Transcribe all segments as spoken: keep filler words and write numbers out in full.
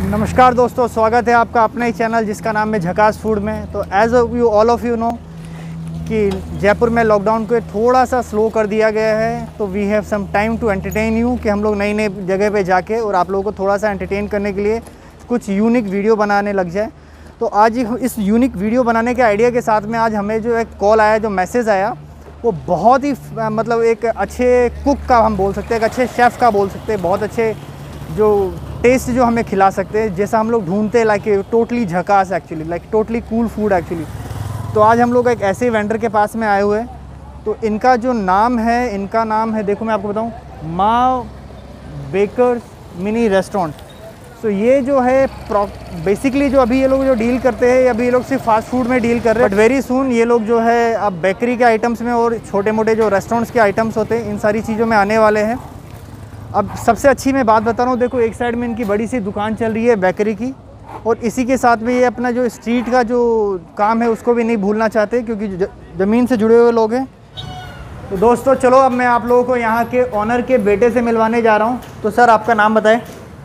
नमस्कार दोस्तों, स्वागत है आपका अपने ही चैनल जिसका नाम है झकास फूड में। तो as you all of you know कि जयपुर में लॉकडाउन को थोड़ा सा स्लो कर दिया गया है, तो we have some time to entertain you कि हम लोग नई नई जगह पे जाके और आप लोगों को थोड़ा सा एंटरटेन करने के लिए कुछ यूनिक वीडियो बनाने लग जाए। तो आज इस यूनिक वीडियो बनाने के आइडिया के साथ में आज हमें जो एक कॉल आया, जो मैसेज आया, वो बहुत ही मतलब एक अच्छे कुक का हम बोल सकते हैं, एक अच्छे शेफ़ का बोल सकते हैं, बहुत अच्छे जो टेस्ट जो हमें खिला सकते हैं जैसा हम लोग ढूंढते हैं, लाइक टोटली झकास actually, like totally cool food actually. तो आज हम लोग एक ऐसे वेंडर के पास में आए हुए हैं। तो इनका जो नाम है, इनका नाम है, देखो मैं आपको बताऊं, माँ बेकर्स मिनी रेस्टोरेंट। सो ये जो है बेसिकली जो अभी ये लोग जो डील करते हैं, अभी ये लोग सिर्फ फास्ट फूड में डील कर रहे हैं, बट वेरी सून ये लोग जो है अब बेकरी के आइटम्स में और छोटे मोटे जो रेस्टोरेंट्स के आइटम्स होते हैं, इन सारी चीज़ों में आने वाले हैं। अब सबसे अच्छी मैं बात बता रहा हूँ, देखो एक साइड में इनकी बड़ी सी दुकान चल रही है बेकरी की, और इसी के साथ में ये अपना जो स्ट्रीट का जो काम है उसको भी नहीं भूलना चाहते, क्योंकि ज़मीन से जुड़े हुए लोग हैं। तो दोस्तों चलो अब मैं आप लोगों को यहाँ के ऑनर के बेटे से मिलवाने जा रहा हूँ। तो सर आपका नाम बताएं।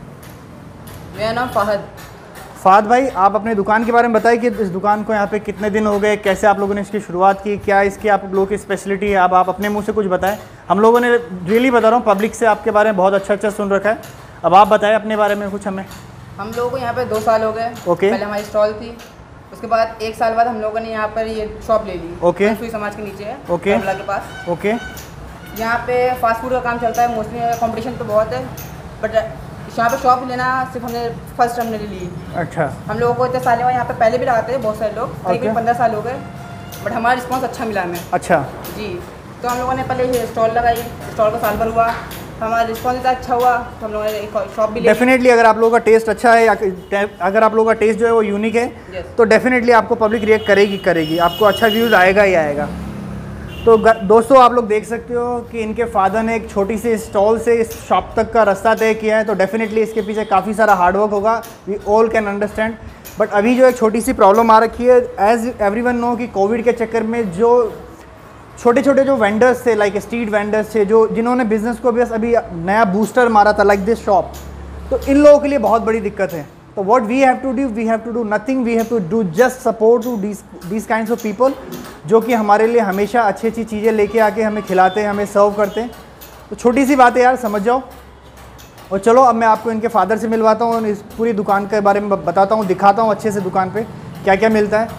मेरा नाम फ़हद। फ़हद भाई, आप अपने दुकान के बारे में बताइए कि इस दुकान को यहाँ पे कितने दिन हो गए, कैसे आप लोगों ने इसकी शुरुआत की, क्या इसकी आप लोगों की स्पेशलिटी है, अब आप अपने मुंह से कुछ बताएं। हम लोगों ने रियली बता रहा हूँ, पब्लिक से आपके बारे में बहुत अच्छा अच्छा सुन रखा है। अब आप बताएं अपने बारे में कुछ हमें। हम लोगों को यहाँ पे दो साल हो गए। ओके। पहले हमारी स्टॉल थी, उसके बाद एक साल बाद हम लोगों ने यहाँ पर ये शॉप ले ली। ओके। मंसूरी समाज के नीचे है, ओके, के पास। ओके। यहाँ पे फास्ट फूड का काम चलता है मोस्टली, कंपटीशन तो बहुत है, बट यहाँ पे शॉप लेना सिर्फ हमने फर्स्ट हमने ली। अच्छा। हम लोगों को इतने साल हुआ यहाँ पे, पहले भी लगाते हैं बहुत सारे लोग, करीब पंद्रह साल हो गए, बट हमारा रिस्पॉन्स अच्छा मिला हमें। अच्छा जी। तो हम लोगों ने पहले स्टॉल लगाई, स्टॉल का साल भर हुआ, हमारा रिस्पॉन्स इतना अच्छा हुआ तो हम लोगों ने एक शॉप भी ली। डेफिनेटली अगर आप लोगों का टेस्ट अच्छा है, या अगर आप लोगों का टेस्ट जो है वो यूनिक है, तो डेफिनेटली आपको पब्लिक रिएक्ट करेगी करेगी आपको अच्छा व्यूज़ आएगा ही आएगा। तो दोस्तों आप लोग देख सकते हो कि इनके फादर ने एक छोटी सी स्टॉल से इस शॉप तक का रास्ता तय किया है, तो डेफिनेटली इसके पीछे काफ़ी सारा हार्डवर्क होगा, we all can understand. But अभी जो एक छोटी सी प्रॉब्लम आ रखी है, एज एवरीवन नो कि कोविड के चक्कर में जो छोटे छोटे जो वेंडर्स थे, लाइक स्ट्रीट वेंडर्स थे, जो जिन्होंने बिज़नेस को बस अभी नया बूस्टर मारा था, लाइक दिस शॉप, तो इन लोगों के लिए बहुत बड़ी दिक्कत है। तो what we have to do, we have to do nothing, we have to do just support to this kinds of people, जो कि हमारे लिए हमेशा अच्छी अच्छी चीज़ें लेके आके हमें खिलाते हैं, हमें सर्व करते हैं। तो छोटी सी बात है यार, समझ जाओ। और चलो अब मैं आपको इनके फादर से मिलवाता हूँ और इस पूरी दुकान के बारे में बताता हूँ, दिखाता हूँ अच्छे से दुकान पे क्या क्या मिलता है।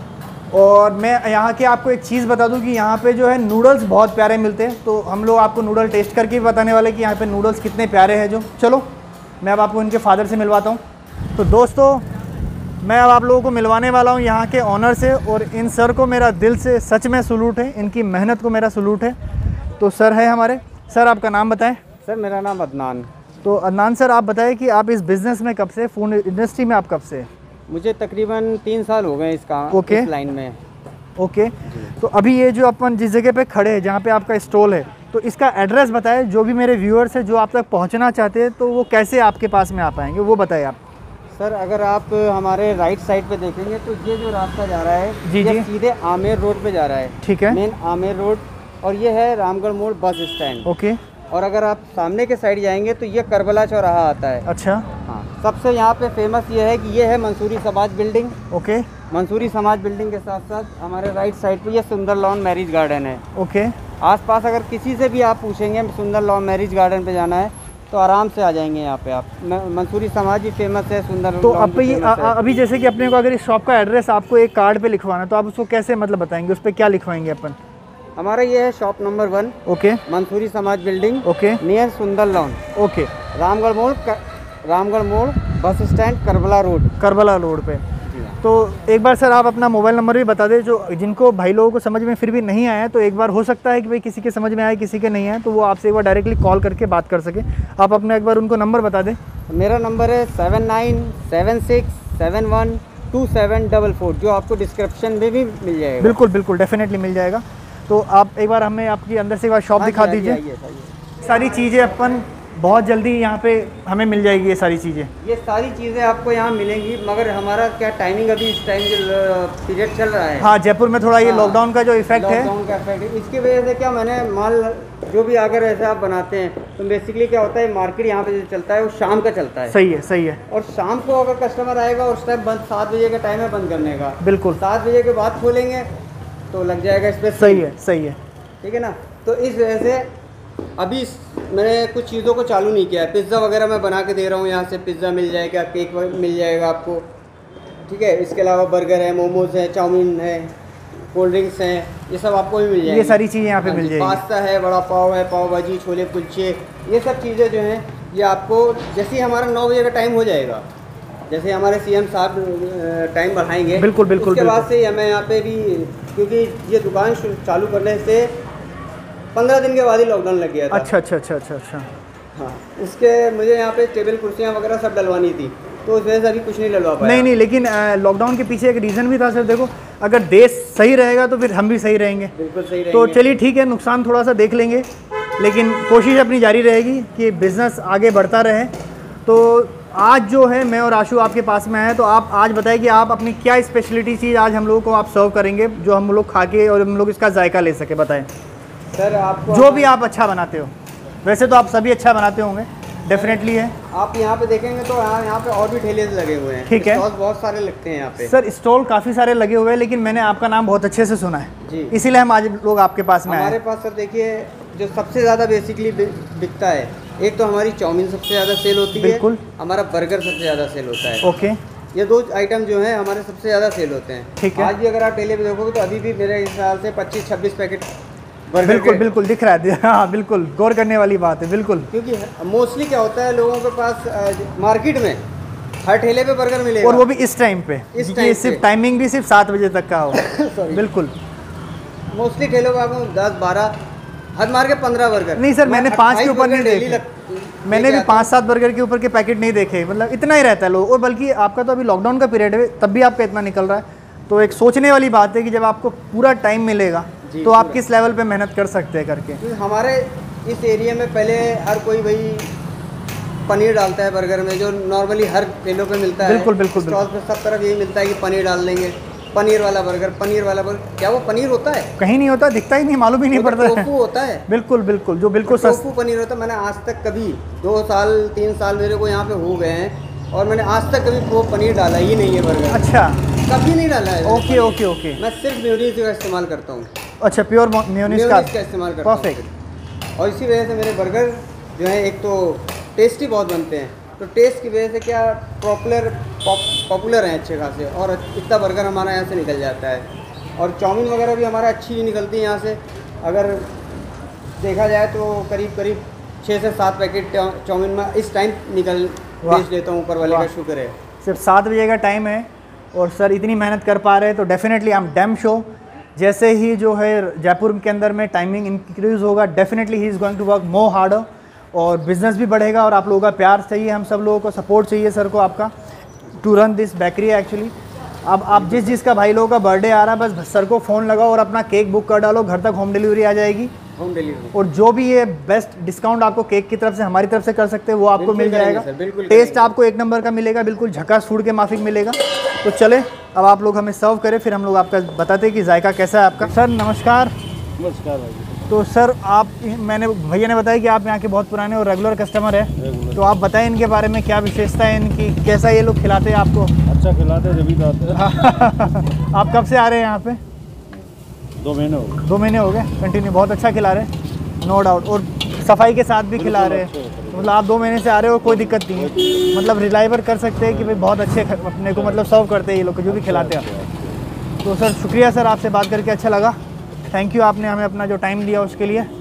और मैं यहाँ के आपको एक चीज़ बता दूँ कि यहाँ पे जो है नूडल्स बहुत प्यारे मिलते हैं, तो हम लोग आपको नूडल टेस्ट करके भी बताने वाले कि यहाँ पे नूडल्स कितने प्यारे हैं। जो चलो मैं अब आपको इनके फादर से मिलवाता हूँ। तो दोस्तों मैं अब आप लोगों को मिलवाने वाला हूँ यहाँ के ऑनर से, और इन सर को मेरा दिल से सच में सलूट है, इनकी मेहनत को मेरा सलूट है। तो सर है हमारे, सर आपका नाम बताएं। सर मेरा नाम अदनान। तो अदनान सर आप बताएं कि आप इस बिज़नेस में कब से, फूड इंडस्ट्री में आप कब से? मुझे तकरीबन तीन साल हो गए इस काम, ओके, इस लाइन में। ओके। तो अभी ये जो अपन जिस जगह पे खड़े हैं, जहाँ पे आपका स्टॉल है, तो इसका एड्रेस बताएं, जो भी मेरे व्यूअर्स हैं जो आप तक पहुँचना चाहते हैं, तो वो कैसे आपके पास में आ पाएंगे, वो बताएं आप। सर अगर आप हमारे राइट साइड पे देखेंगे तो ये जो रास्ता जा रहा है, जी ये जी, सीधे आमेर रोड पे जा रहा है। ठीक है, मेन आमेर रोड, और ये है Ramgarh Mod bus stand. Okay. और अगर आप सामने के साइड जाएंगे तो ये करबला चौराहा आता है। अच्छा। हाँ, सबसे यहाँ पे फेमस ये है कि ये है Mansuri Samaj building. Okay. Mansoori Samaj building के साथ साथ हमारे राइट साइड पे ये सुंदर लॉन मैरिज गार्डन है। ओके। आसपास अगर किसी से भी आप पूछेंगे सुंदर लॉन मैरिज गार्डन पे जाना है तो आराम से आ जाएंगे यहाँ पे आप। मंसूरी समाज भी फेमस है, सुंदर। तो अब ये अभी जैसे कि अपने को अगर इस शॉप का एड्रेस आपको एक कार्ड पे लिखवाना, तो आप उसको कैसे मतलब बताएंगे, उस पर क्या लिखवाएंगे अपन? हमारा ये है shop number one. Okay. Mansoori Samaj building. Okay. Near Sundar lawn. Okay. Ramgarh Mod, Ramgarh Mod bus stand, Karbala road. Karbala road पे। तो एक बार सर आप अपना मोबाइल नंबर भी बता दें, जो जिनको भाई लोगों को समझ में फिर भी नहीं आया, तो एक बार हो सकता है कि भाई किसी के समझ में आए, किसी के नहीं आए, तो वो आपसे एक बार डायरेक्टली कॉल करके बात कर सके। आप अपना एक बार उनको नंबर बता दें। मेरा नंबर है seven nine seven six seven one two seven double four, जो आपको डिस्क्रिप्शन में भी मिल जाएगा। बिल्कुल बिल्कुल, डेफिनेटली मिल जाएगा। तो आप एक बार हमें आपकी अंदर से एक बार शॉप दिखा दीजिए। सारी चीज़ें अपन बहुत जल्दी यहाँ पे हमें मिल जाएगी ये सारी चीज़ें। ये सारी चीज़ें आपको यहाँ मिलेंगी, मगर हमारा क्या टाइमिंग अभी इस टाइम जो पीरियड चल रहा है। हाँ, जयपुर में थोड़ा ये हाँ, लॉकडाउन का जो इफेक्ट है, लॉकडाउन का इफेक्ट है, इसकी वजह से क्या मैंने माल जो भी अगर ऐसे आप बनाते हैं तो बेसिकली क्या होता है, मार्केट यहाँ पे जो चलता है वो शाम का चलता है। सही है, सही है। और शाम को अगर कस्टमर आएगा उस टाइम बंद सात बजे का टाइम है बंद करने का, बिल्कुल सात बजे के बाद खोलेंगे तो लग जाएगा इस पर। सही है, सही है। ठीक है ना। तो इस वजह से अभी मैंने कुछ चीज़ों को चालू नहीं किया है। पिज़्ज़ा वगैरह मैं बना के दे रहा हूँ, यहाँ से पिज़्ज़ा मिल जाएगा, केक मिल जाएगा आपको, ठीक है। इसके अलावा बर्गर है, मोमोज है, चाउमीन है, कोल्ड ड्रिंक्स हैं, ये सब आपको भी मिल जाएगी। ये सारी चीज़ें यहाँ पे मिल जाएगी। पास्ता है, बड़ा पाव है, पाव भाजी, छोले कुलचे, ये सब चीज़ें जो हैं ये आपको जैसे ही हमारा नौ बजे का टाइम हो जाएगा, जैसे हमारे सीएम साहब टाइम बढ़ाएंगे, बिल्कुल बिल्कुल, उसके बाद से हमें यहाँ पे भी, क्योंकि ये दुकान चालू करने से पंद्रह दिन के बाद ही लॉकडाउन लग गया था। अच्छा अच्छा अच्छा अच्छा अच्छा। हाँ, उसके मुझे यहाँ पे टेबल कुर्सियाँ वगैरह सब डलवानी थी, तो उस वजह से अभी कुछ नहीं डलवा पाया। नहीं नहीं, लेकिन लॉकडाउन के पीछे एक रीज़न भी था सर। देखो, अगर देश सही रहेगा तो फिर हम भी सही रहेंगे। बिल्कुल सही रहेंगे। तो चलिए ठीक है, नुकसान थोड़ा सा देख लेंगे, लेकिन कोशिश अपनी जारी रहेगी कि बिज़नेस आगे बढ़ता रहे। तो आज जो है मैं और आशु आपके पास में आए, तो आप आज बताइए कि आप अपनी क्या स्पेशलिटी चीज़ आज हम लोगों को आप सर्व करेंगे, जो हम लोग खा के और हम लोग इसका जायका ले सके। बताएं सर, आपको जो भी आप अच्छा बनाते हो। वैसे तो आप सभी अच्छा बनाते होंगे, डेफिनेटली है। आप यहाँ पे देखेंगे तो यहाँ यहाँ पे और भी ठेले लगे हुए हैं। ठीक है, स्टॉल बहुत सारे लगते हैं यहाँ पे। सर स्टॉल काफ़ी सारे लगे हुए हैं, लेकिन मैंने आपका नाम बहुत अच्छे से सुना है जी, इसीलिए हम आज लोग आपके पास में आए। हमारे पास सर देखिए, जो सबसे ज़्यादा बेसिकली बिकता है, एक तो हमारी चाउमीन सबसे ज़्यादा सेल होती है, बिल्कुल। हमारा बर्गर सबसे ज़्यादा सेल होता है। ओके, ये दो आइटम जो है हमारे सबसे ज़्यादा सेल होते हैं। ठीक है। आज भी अगर आप ठेले पे देखोगे तो अभी भी मेरे हिसाब से पच्चीस छब्बीस पैकेट बर्गर बिल्कुल के, बिल्कुल दिख रहा है। हाँ बिल्कुल, गौर करने वाली बात है, बिल्कुल। क्योंकि मोस्टली क्या होता है, लोगों के पास मार्केट में हर ठेले पे बर्गर मिलेगा, और वो भी इस टाइम पे, इस ये सिर्फ टाइमिंग भी सिर्फ सात बजे तक का हो। बिल्कुल, मोस्टली ठेलों पे आपको दस बारह हद मार के पंद्रह बर्गर। नहीं सर, मैंने पाँच के ऊपर नहीं देखे, लग, मैंने भी पाँच सात बर्गर के ऊपर के पैकेट नहीं देखे, मतलब इतना ही रहता है लोग। और बल्कि आपका तो अभी लॉकडाउन का पीरियड है, तब भी आपका इतना निकल रहा है, तो एक सोचने वाली बात है कि जब आपको पूरा टाइम मिलेगा तो आप किस लेवल पे मेहनत कर सकते हैं करके। हमारे इस एरिया में पहले हर कोई वही पनीर डालता है बर्गर में, जो नॉर्मली हर ठेलों पे मिलता है। बिल्कुल बिल्कुल, स्टॉल पे सब तरफ यही मिलता है कि पनीर डाल देंगे, पनीर वाला बर्गर, पनीर वाला बर्गर। क्या वो पनीर होता है? कहीं नहीं होता, दिखता ही नहीं, मालूम ही नहीं वो तो पड़ता है। टोफू होता है। बिल्कुल बिल्कुल, जो बिल्कुल टोफू पनीर होता है। मैंने आज तक कभी, दो साल तीन साल मेरे को यहाँ पे हो गए हैं, और मैंने आज तक कभी वो पनीर डाला ही नहीं है बर्गर। अच्छा, कभी नहीं डाला है। Okay okay okay. मैं सिर्फ मेयोनीज का इस्तेमाल करता हूँ। अच्छा, प्योर मेयोनीज का का इस्तेमाल करता हूँ। परफेक्ट। और इसी वजह से मेरे बर्गर जो है, एक तो टेस्टी बहुत बनते हैं, तो टेस्ट की वजह से क्या पॉपुलर पॉपुलर हैं अच्छे खासे, और इतना बर्गर हमारा यहाँ से निकल जाता है। और चाउमीन वगैरह भी हमारा अच्छी निकलती है यहाँ से। अगर देखा जाए तो करीब करीब छः से सात पैकेट चाउमीन में इस टाइम निकल बेच लेता हूँ। ऊपर वाले का शुक्र है। सिर्फ सात बजे का टाइम है, और सर इतनी मेहनत कर पा रहे हैं, तो definitely I am damn sure जैसे ही जो है जयपुर के अंदर में टाइमिंग इंक्रीज़ होगा, definitely he is going to work more harder, और बिज़नेस भी बढ़ेगा। और आप लोगों का प्यार चाहिए, हम सब लोगों को सपोर्ट चाहिए सर को आपका, to run this bakery actually. अब आप जिस जिसका भाई लोगों का बर्थडे आ रहा है, बस सर को फ़ोन लगाओ और अपना केक बुक कर डालो, घर तक होम डिलीवरी आ जाएगी। होम डिलीवरी, और जो भी ये बेस्ट डिस्काउंट आपको केक की तरफ से, हमारी तरफ से कर सकते हैं, वो आपको मिल जाएगा। टेस्ट आपको एक नंबर का मिलेगा, बिल्कुल झकास फूड के माफिक मिलेगा। तो चले, अब आप लोग हमें सर्व करें, फिर हम लोग आपका बताते हैं कि जायका कैसा है आपका। सर नमस्कार। नमस्कार भाई। तो सर आप, मैंने भैया ने बताया कि आप यहाँ के बहुत पुराने और रेगुलर कस्टमर है, तो आप बताएं इनके बारे में, क्या विशेषता है इनकी, कैसा ये लोग खिलाते हैं आपको? अच्छा खिलाते हैं, जब भी आते हैं। आप कब से आ रहे हैं यहाँ पे? दो महीने हो गए। दो महीने हो गए कंटिन्यू, बहुत अच्छा खिला रहे हैं, नो डाउट, और सफाई के साथ भी खिला रहे हैं। मतलब आप दो महीने से आ रहे हो, कोई दिक्कत नहीं है, मतलब रिलायबल कर सकते हैं कि भाई बहुत अच्छे अपने को मतलब सर्व करते हैं ये लोग जो भी खिलाते हैं। तो सर शुक्रिया सर, आपसे बात करके अच्छा लगा, थैंक यू, आपने हमें अपना जो टाइम दिया उसके लिए।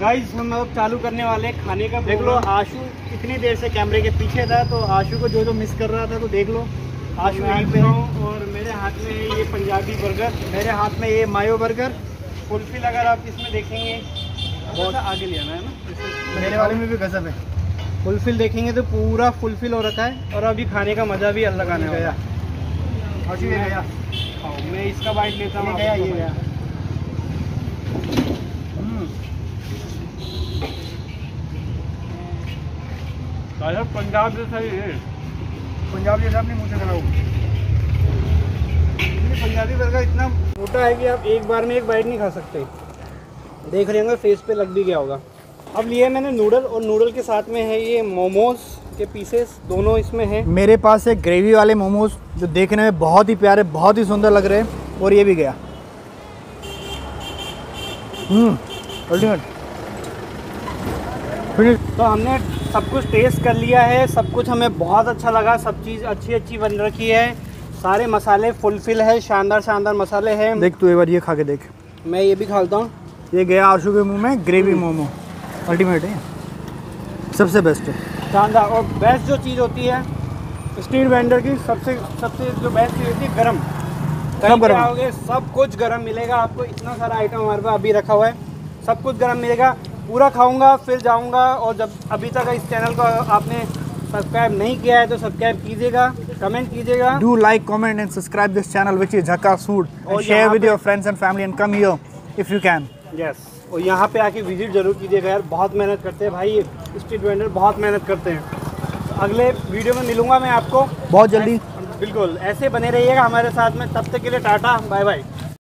गाइस हम अब चालू करने वाले हैं खाने का। देख लो आशु इतनी देर से कैमरे के पीछे था, तो आशु को जो जो मिस कर रहा था, तो देख लो आशु यहीं पे है। और मेरे हाथ में है ये पंजाबी बर्गर, मेरे हाथ में ये मायो बर्गर। फुलफिल अगर आप इसमें देखेंगे बहुत आगे ले आना है ना, मेरे वाले में भी गजब है। फुलफिल देखेंगे तो पूरा फुलफिल हो रखा है और अभी खाने का मज़ा भी अलग आने वाला है। आशु ये गया, खाओ, मैं इसका बाइट लेता हूँ। ये गया, ये गया। पंजाब जैसा ही है, पंजाब जैसा अपने मुँह से कराओ। पंजाबी बर्गर इतना मोटा है कि आप एक बार में एक बाइट नहीं खा सकते। देख रहे होंगे फेस पे लग भी गया होगा। अब लिए मैंने नूडल, और नूडल के साथ में है ये मोमोज के पीसेस, दोनों इसमें हैं। मेरे पास है ग्रेवी वाले मोमोज जो देखने में बहुत ही प्यारे, बहुत ही सुंदर लग रहे हैं, और ये भी गया। Hmm ultimate. तो हमने सब कुछ टेस्ट कर लिया है, सब कुछ हमें बहुत अच्छा लगा, सब चीज़ अच्छी अच्छी बन रखी है, सारे मसाले फुलफिल है, शानदार शानदार मसाले हैं। देख तू एक बार ये खा के देख। मैं ये भी खाता हूँ। ये गया आशु के मुंह में ग्रेवी मोमो, अल्टीमेट है, सबसे बेस्ट है, शानदार। और बेस्ट जो चीज़ होती है स्ट्रीट वेंडर की, सबसे सबसे जो बेस्ट चीज़ होती है गरम। सब गरम आओगे सब कुछ गरम मिलेगा आपको। इतना सारा आइटम हमारे पास अभी रखा हुआ है, सब कुछ गरम मिलेगा। पूरा खाऊंगा फिर जाऊंगा। और जब अभी तक इस चैनल को आपने सब्सक्राइब नहीं किया है तो सब्सक्राइब कीजिएगा, कमेंट कीजिएगा। Do like, comment and subscribe this channel which is Jhakaas food, और शेयर यहाँ विद पे- your friends and family and come here if you can. Yes, और यहाँ पे आके विजिट जरूर कीजिएगा यार, बहुत मेहनत करते हैं भाई, स्ट्रीट वेंडर बहुत मेहनत करते हैं। अगले वीडियो में मिलूंगा मैं आपको बहुत जल्दी। बिल्कुल, ऐसे बने रहिएगा हमारे साथ में। तब तक के लिए टाटा, बाय बाय।